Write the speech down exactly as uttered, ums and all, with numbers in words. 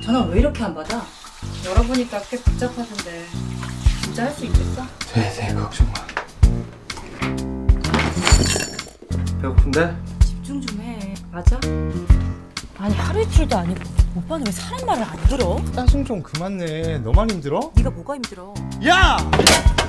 전화 왜 이렇게 안 받아? 열어보니까 꽤 복잡하던데 진짜 할 수 있겠어? 네네 걱정 마. 배고픈데? 집중 좀 해. 맞아? 아니 하루 이틀도 아니고 오빠는 왜 사람 말을 안 들어? 짜증 좀 그만 내. 너만 힘들어? 네가 뭐가 힘들어? 야!